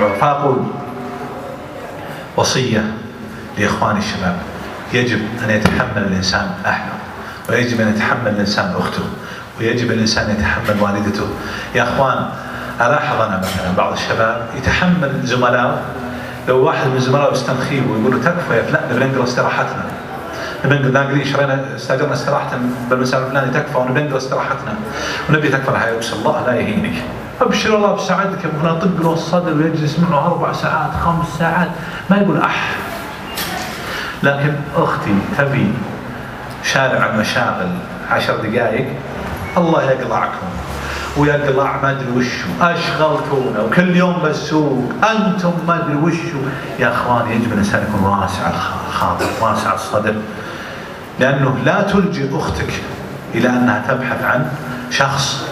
فأقول وصية لإخواني الشباب: يجب أن يتحمل الإنسان أهله، ويجب أن يتحمل الإنسان أخته، ويجب الإنسان يتحمل والدته. يا أخوان، ألاحظ أنا مثلا بعض الشباب يتحمل زملائه، لو واحد من زملائه يستنخيه ويقول له تكفى يا فلان نبي نقرأ استراحتنا، نبي نقرأ شرينا استأجرنا استراحة بالمسار الفلاني، تكفى ونبي نقرأ استراحتنا ونبي تكفى الحياة. بس الله لا يهينك، أبشر الله بسعادتك يا فلان، طق له الصدر ويجلس معه 4 ساعات 5 ساعات ما يقول أح. لكن أختي تبي شارع المشاغل 10 دقائق، الله يقلعكم ويقلع ما ادري وشو، اشغلتونا وكل يوم بالسوق انتم ما ادري وشو. يا اخوان، يجب الانسان يكون واسع الخاطر واسع الصدر، لانه لا تلجئ اختك الى انها تبحث عن شخص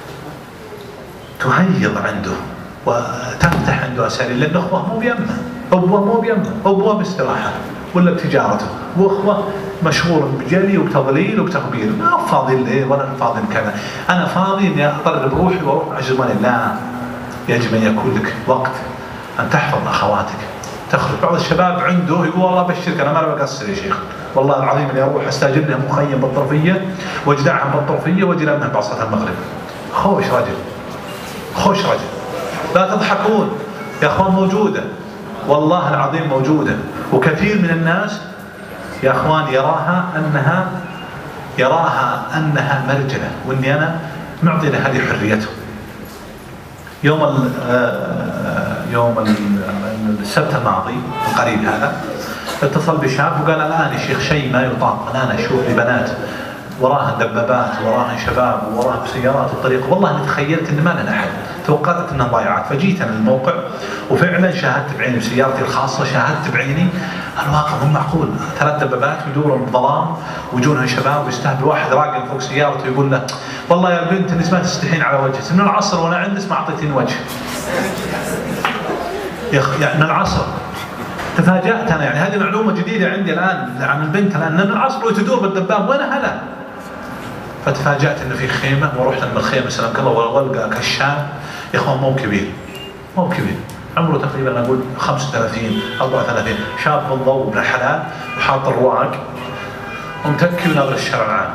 تهيض عنده وتفتح عنده اساليب، لان اخوه مو بيمه، ابوه مو بيمه، ابوه باستراحه ولا بتجارته، واخوه مشغول بجري وبتضليل وبتخبير، ما فاضي ليه ولا فاضي لكذا، انا فاضي اني اطرد بروحي واروح مع زملائي. لا، يجب ان يكون لك وقت ان تحفظ اخواتك، تخرج. بعض الشباب عنده يقول والله بشرك انا ما بقصر يا شيخ، والله العظيم اني اروح استاجر لهم مخيم بالطرفيه واجدعهم بالطرفيه واجي لهم بعد صلاه المغرب. خوش رجل، خوش رجل، لا تضحكون يا اخوان، موجوده والله العظيم موجوده، وكثير من الناس يا اخوان يراها انها مرجله، واني انا معطي هذه حريته. يوم السبت الماضي القريب هذا اتصل بشاب وقال الان يا شيخ شيء ما يطاق، الان اشوف لي بنات وراهن دبابات وراهن شباب وراهن سيارات الطريق، والله اني تخيلت ان ما لنا حل، توقعت انها ضايعات. فجيت انا الموقع وفعلا شاهدت بعيني بسيارتي الخاصه، شاهدت بعيني الواقع مو معقول، 3 دبابات يدورون بظلام ويجونها شباب ويستهبل، واحد راقد فوق سيارته يقول له والله يا البنت انت ما تستحين على وجهك، من العصر وانا عندك ما اعطيتني وجه. يعني من العصر تفاجأت انا، يعني هذه معلومه جديده عندي الان عن البنت، الان من العصر وتدور بالدباب، وين هلا؟ فتفاجأت انه في خيمه، ورحت من الخيمه سلامك الله والقى كشاب يا اخوان مو كبير، مو كبير، عمره تقريبا اقول 35 34، شاب بالضوء ابن الحلال وحاط الرواق ومتكي وناظر الشارع العام.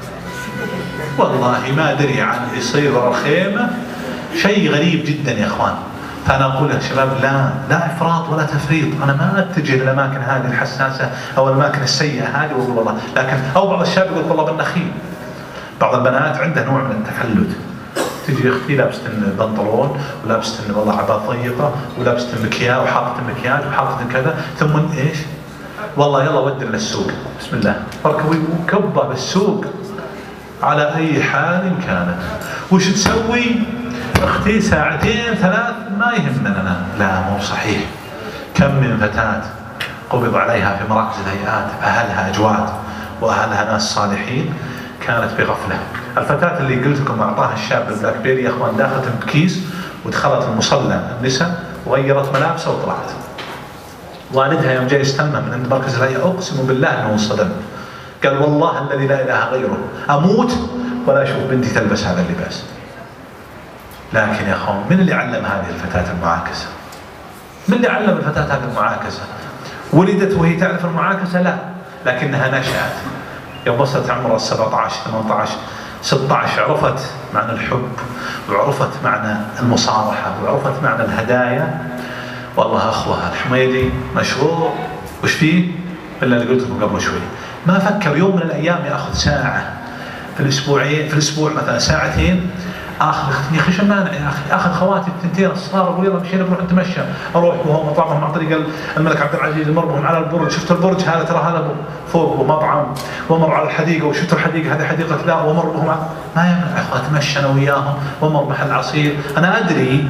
والله ما ادري عن اللي يصير ورا الخيمه، شيء غريب جدا يا اخوان. فانا اقول يا شباب لا افراط ولا تفريط، انا ما اتجه للاماكن هذه الحساسه او الاماكن السيئه هذه واقول والله، لكن او بعض الشباب يقول والله بالنخيل، بعض البنات عندها نوع من التفلت، تجي اختي لابسه بنطلون ولابسه والله عباءه ضيقه ولابسه مكياج وحاطه مكياج وحاطه كذا، ثم ايش؟ والله يلا ودنا للسوق، بسم الله اركبي وكبه بالسوق على اي حال كانت. وش تسوي؟ اختي 2 3 ما يهمنا. لا مو صحيح. كم من فتاة قبض عليها في مراكز الهيئات، اهلها اجواد واهلها ناس صالحين، كانت بغفله. الفتاة اللي قلت لكم اعطاها الشاب البلاك بيري يا اخوان، داخلت بكيس ودخلت المصلى النساء وغيرت ملابسها وطلعت. والدها يوم جاي يستلمها من عند مركز الهيئة اقسم بالله انه انصدم، قال والله الذي لا اله غيره اموت ولا اشوف بنتي تلبس هذا اللباس. لكن يا اخوان، من اللي علم هذه الفتاة المعاكسة؟ من اللي علم الفتاة هذه المعاكسة؟ ولدت وهي تعرف المعاكسة؟ لا، لكنها نشأت يوم وصلت عمرها 17 18 16 عرفت معنى الحب، وعرفت معنى المصارحة، وعرفت معنى الهدايا. والله اخوها الحميدي مشروع وش فيه؟ الا اللي قلت لكم قبل شوي، ما فكر يوم من الايام ياخذ ساعة في الاسبوع مثلا 2 ساعات اخذ اختي، يا اخي شمانع يا اخي، اخذ خواتي الثنتين الصغار اقول يلا مشينا بنروح نتمشى، اروح وهم مطعمهم عن طريق الملك عبد العزيز، امر بهم على البرج، شفت البرج هذا ترى هذا فوق مطعم، وامر على الحديقه وشفت الحديقه هذه حديقه لا، وامر بهم ما يمنع اخوان اتمشى انا وياهم، وامر محل عصير. انا ادري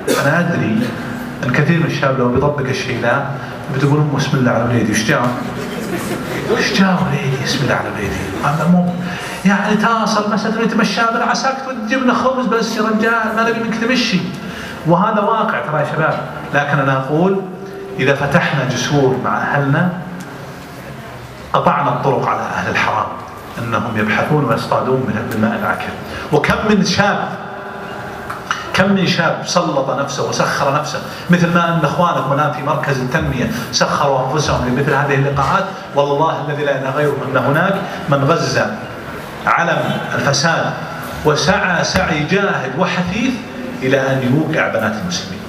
ان كثير من الشباب لو بيطبق الشيء ذا بتقولون بسم الله على وليدي، ايش جاء وليدي بسم الله على وليدي، يعني تصل مسألة نتمشى بالعساكر وتجيب لنا خبز بس يا رجال، ما نبي منك تمشي. وهذا واقع ترى يا شباب. لكن انا اقول اذا فتحنا جسور مع اهلنا قطعنا الطرق على اهل الحرام انهم يبحثون ويصطادون من الماء العكر. وكم من شاب كم من شاب سلط نفسه وسخر نفسه، مثل ما أن إخوانكم الآن في مركز التنمية سخروا أنفسهم لمثل هذه اللقاءات. والله الذي لا إله غيره أن هناك من غزة علم الفساد وسعى سعي جاهد وحثيث إلى أن يوقع بنات المسلمين.